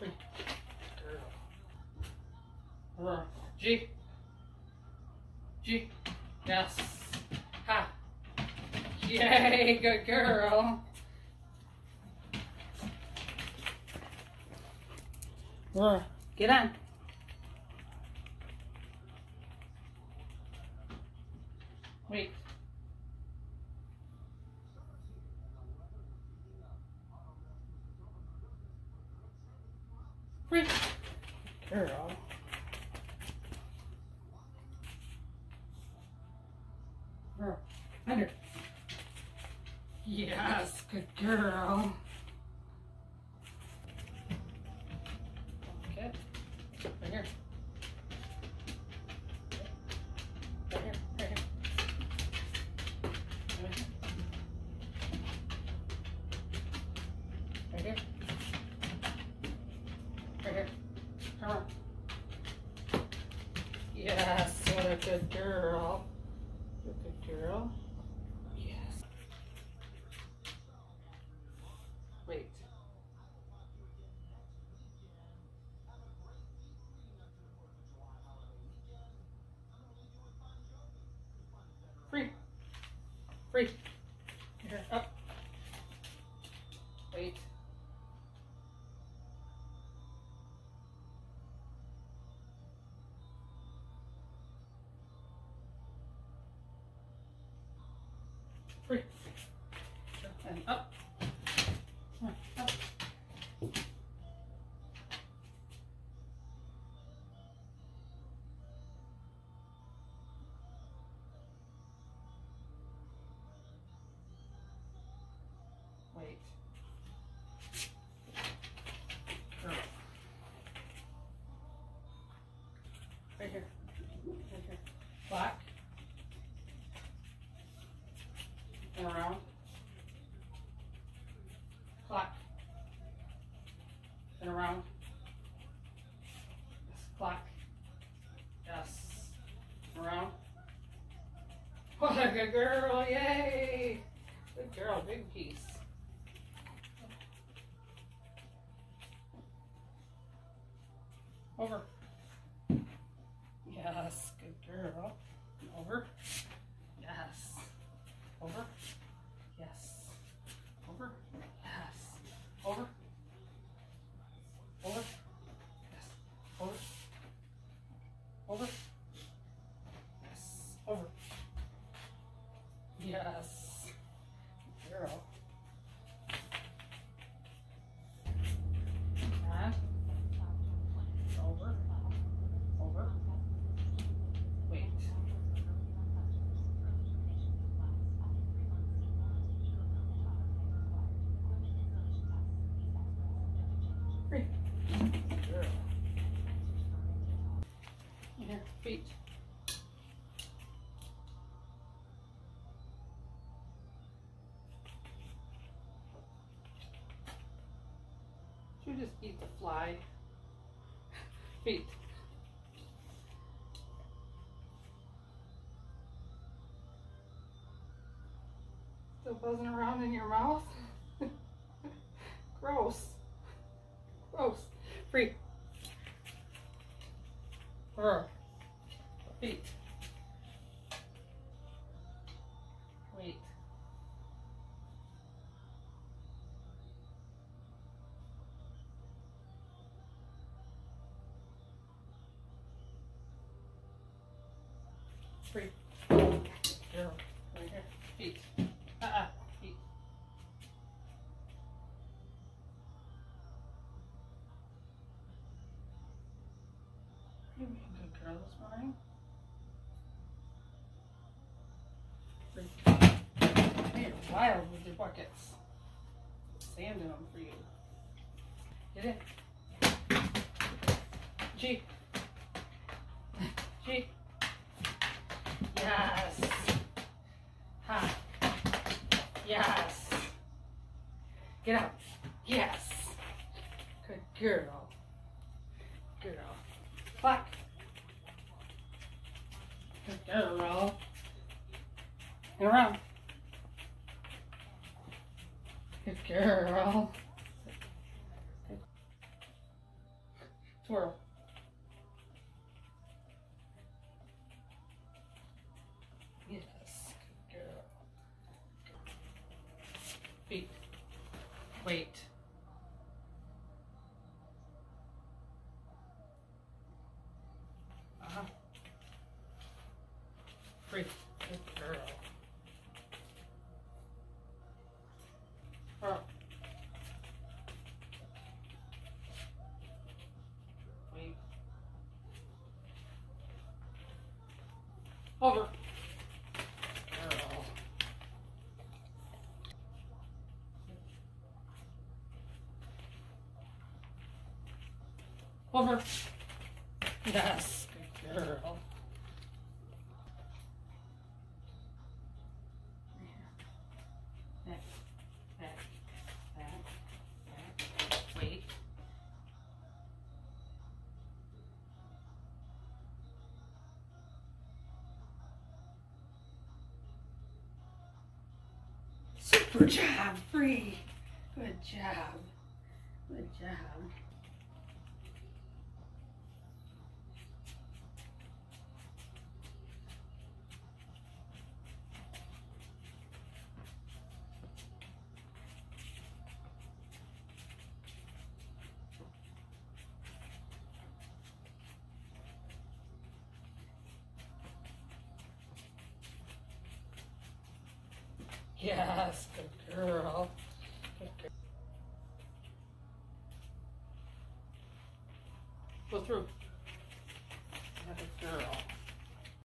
Free. Girl. Aurora. G. G. Yes. Ha. Yay, good girl. Aurora, get on. Wait. Free. Girl. Girl. Under. Yes, good girl. Okay. Right here. Right here. Right here. Right here. Right here. Come on. Yes, what a good girl. You're a good girl. Yes. Wait. Free. Free. Here, up. Wait. Free. And up. Come on, up. Wait. Girl. Right here. Right here. Black. And around. Clock. And around. Yes, clock. Yes. Around. What a good girl, yay! Good girl, big piece. Over. Yes, good girl. Over. Yes. Over. Yes. Over. Yes. Over. Over. Yes. Over. Over. Yes. Over. Yes. Girl. And over. Over. Wait. Free. Girl. Here, feet. You just eat the fly. Feet. Still buzzing around in your mouth? Gross. Gross. Free. Her. Feet. Wait. Free. Girl. Right here. Feet. Feet. You being a good girl this morning. Free. Hey, you're wild with your buckets. Sand in them for you. Get in. G. G. Yes. Ha. Yes. Get out. Yes. Good girl. Girl. Clock. Good girl. And around. Good girl. Good. Twirl. Yes, good girl. Feet. Wait. Free. Good girl. Twirl. Wait. Over. Girl. Over. Yes, good girl. Back, back, back, back. Wait. Super job, Free. Good job. Good job. Yes, good girl. Good girl. Go through.